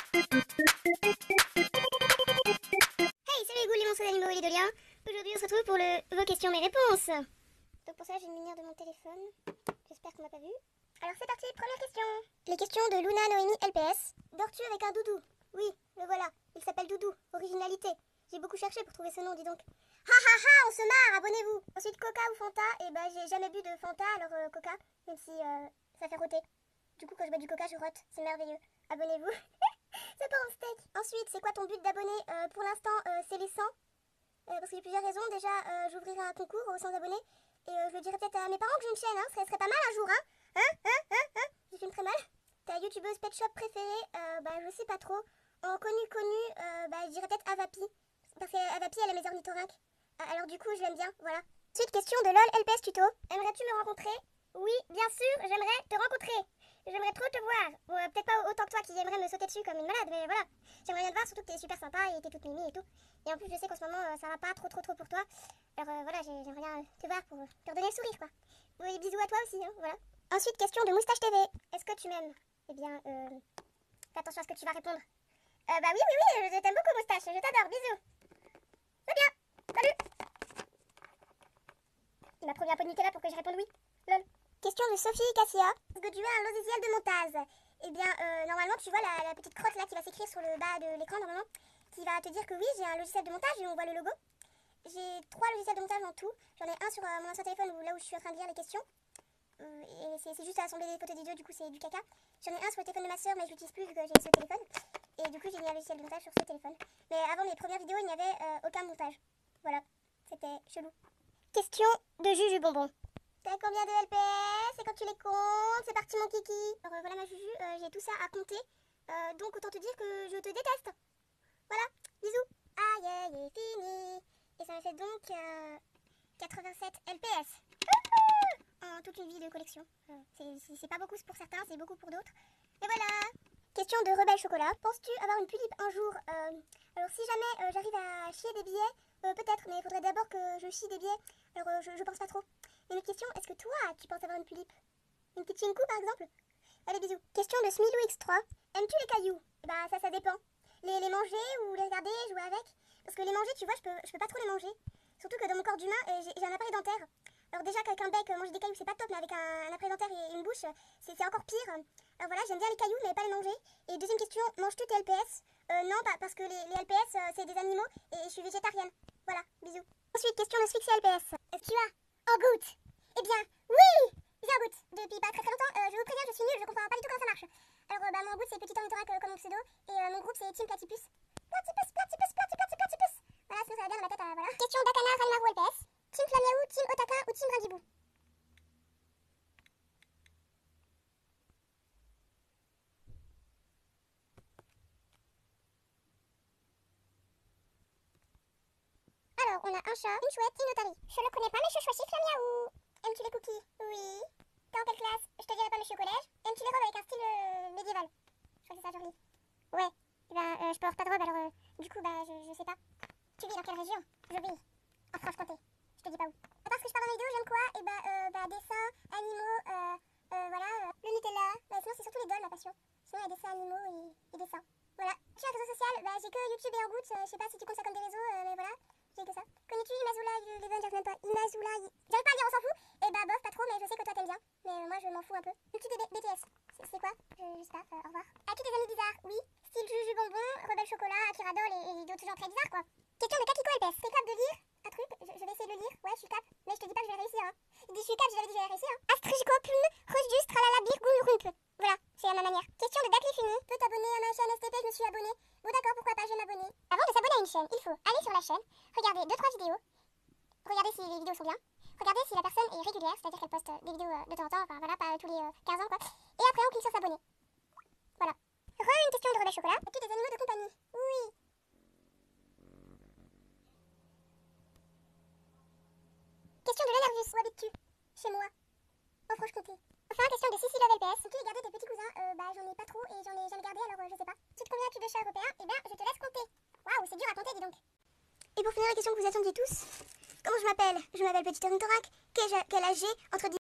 Hey, salut les ghouls, les monstres d'animaux et les doliens. Aujourd'hui, on se retrouve pour vos questions, mes réponses. Donc pour ça, je vais me munir de mon téléphone. J'espère qu'on m'a pas vu. Alors c'est parti, première question. Les questions de Luna Noémie LPS. Dors-tu avec un doudou? Oui, le voilà. Il s'appelle Doudou. Originalité. J'ai beaucoup cherché pour trouver ce nom, dis donc. Ha ha ha, on se marre, abonnez-vous. Ensuite, Coca ou Fanta? Eh ben, j'ai jamais bu de Fanta, alors Coca, même si ça fait rôter. Du coup, quand je bois du Coca, je rote. C'est merveilleux. Abonnez-vous. Ça part en steak. Ensuite, c'est quoi ton but d'abonner? Pour l'instant, c'est les 100. Parce qu'il y a plusieurs raisons. Déjà, j'ouvrirai un concours aux 100 abonnés. Et je le dirai peut-être à mes parents que j'ai une chaîne. Hein. Ce serait pas mal un jour. Je filme très mal. Ta youtubeuse pet shop préférée? Je sais pas trop. En connu, je dirais peut-être Avapi. Parce qu'Avapi, elle a mes ornithorynques. Alors du coup, je l'aime bien. Voilà. Ensuite, question de LOL LPS Tuto. Aimerais-tu me rencontrer? Oui, bien sûr, j'aimerais te rencontrer. J'aimerais trop te voir. Bon, peut-être pas autant que toi qui aimerais me sauter dessus comme une malade, mais voilà. J'aimerais bien te voir, surtout que t'es super sympa et t'es toute mimi et tout. Et en plus, je sais qu'en ce moment, ça va pas trop pour toi. Alors voilà, j'aimerais bien te voir pour te redonner le sourire, quoi. Oui, bisous à toi aussi, hein, voilà. Ensuite, question de Moustache TV. Est-ce que tu m'aimes? Eh bien, fais attention à ce que tu vas répondre. Oui, je t'aime beaucoup, Moustache. Je t'adore, bisous. C'est bien. Salut. Il m'a promis un peu de Nutella pour que je réponde oui. Lol. Question de Sophie Cassia. Est-ce que tu as un logiciel de montage? Eh bien, normalement, tu vois la petite crotte là qui va s'écrire sur le bas de l'écran, normalement, qui va te dire que oui, j'ai un logiciel de montage et on voit le logo. J'ai 3 logiciels de montage en tout. J'en ai un sur mon ancien téléphone là où je suis en train de lire les questions. Et c'est juste à assembler des photos d'idiots, du coup, c'est du caca. J'en ai un sur le téléphone de ma soeur, mais je l'utilise plus vu que j'ai ce téléphone. Et du coup, j'ai mis un logiciel de montage sur ce téléphone. Mais avant mes premières vidéos, il n'y avait aucun montage. Voilà, c'était chelou. Question de Juju Bonbon. T'as combien de LPS? Et quand tu les comptes, c'est parti mon kiki. Alors voilà ma Juju, j'ai tout ça à compter. Donc autant te dire que je te déteste. Voilà, bisous. Aïe, il est fini. Et ça me fait donc 87 LPS. En toute une vie de collection. C'est pas beaucoup pour certains, c'est beaucoup pour d'autres. Et voilà. Question de Rebelle Chocolat. Penses-tu avoir une pulipe un jour? Alors si jamais j'arrive à chier des billets, peut-être, mais il faudrait d'abord que je chie des billets. Alors je pense pas trop. Et une autre question, est-ce que toi tu penses avoir une pulipe? Une petite chinkou par exemple? Allez bisous. Question de Smilou X3. Aimes-tu les cailloux? Bah ça dépend. Les manger ou les regarder, jouer avec? Parce que les manger, tu vois, je peux pas trop les manger. Surtout que dans mon corps d'humain, j'ai un appareil dentaire. Alors déjà qu'avec un bec, manger des cailloux c'est pas top, mais avec un appareil dentaire et une bouche, c'est encore pire. Alors voilà, j'aime bien les cailloux mais pas les manger. Et deuxième question, manges-tu tes LPS? Non, pas parce que les LPS c'est des animaux et je suis végétarienne. Voilà, bisous. Ensuite, question de Swixy LPS. Est-ce que tu as en goutte? Eh bien, oui, j'ai un goutte. Depuis pas très longtemps, je vous préviens, je suis nulle, je comprends pas du tout comment ça marche. Alors mon goutte c'est petit ornithorynque comme mon pseudo et mon groupe c'est Team Platypus. Platypus. Voilà, sinon ça va bien dans ma tête, voilà. Question d'Akana Ranmaru LPS. Team Flamiaou, Team Otaka ou Team Brindibou? Alors, on a un chat, une chouette, une otarie. Je le connais pas, mais je choisis Flamiaou. Aimes-tu les cookies? Oui. T'es en quelle classe? Je te dirai pas, mais je suis au collège. Aimes-tu les robes avec un style médiéval? Je crois que c'est ça, joli. Ouais. Eh ben, je porte pas de robe, alors du coup, je sais pas. Tu vis dans quelle région? Je vis en Franche-Comté. Je te dis pas où. À part ce que je parle dans mes vidéos, j'aime quoi? Et dessins, animaux, voilà. Le Nutella. Sinon, c'est surtout les dolls, ma passion. Sinon, il y a dessins animaux et dessins. Voilà. Je suis un réseau social, j'ai que YouTube et Orgout. Je sais pas si tu comptes ça comme des réseaux, mais voilà. J'ai que ça. Connais-tu Imazula Eleven? J'arrive même pas. Imazula. J'arrive pas à dire, on s'en fout. Et bof, pas trop, mais je sais que toi t'aimes bien. Mais moi, je m'en fous un peu. Aimes-tu des BTS? C'est quoi? Je sais pas, au revoir. As-tu des amis bizarres? Oui. Style Juju Bonbon, Rebelle Chocolat, Akira Doll et d'autres gens très bizarres, quoi. Question de Kakiko LPS. T'es capable de lire un truc? Je vais essayer de le lire. Ouais, je suis cap. Mais je te dis pas que je vais réussir, hein. Je dis je suis cap, j'avais dit que j'allais réussir, hein. Astrichko Plum, Rojus, Tralala, Bir, Rump. Voilà, c'est à ma manière. Question de Dakli Fini. Peux t'abonner à ma chaîne STP, je me suis abonné. Bon d'accord, pourquoi pas, je vais m'abonner. Avant de s'abonner à une chaîne, il faut aller sur la chaîne, regarder 2-3 vidéos, regarder si les vidéos sont bien, regarder si la personne est régulière, c'est-à-dire qu'elle poste des vidéos de temps en temps, enfin voilà, pas tous les 15 ans quoi. Et après on clique sur s'abonner. Voilà. Une question de Rebelle Chocolat. As-tu des animaux de compagnie? Oui. Question de l'Enervus. Où habites-tu? Chez moi. En Franche-Comté. Enfin, question de Sissi Love LPS. Peux-tu garder tes petits cousins? J'en ai pas trop et j'en ai jamais gardé, alors je sais pas. Tu te conviens-tu de chat européen? Eh bien, je te laisse compter. Waouh, c'est dur à compter, dis donc. Et pour finir la question que vous attendiez tous, comment je m'appelle? Je m'appelle Petit Ornithorynque. Quel âge j'ai? Entre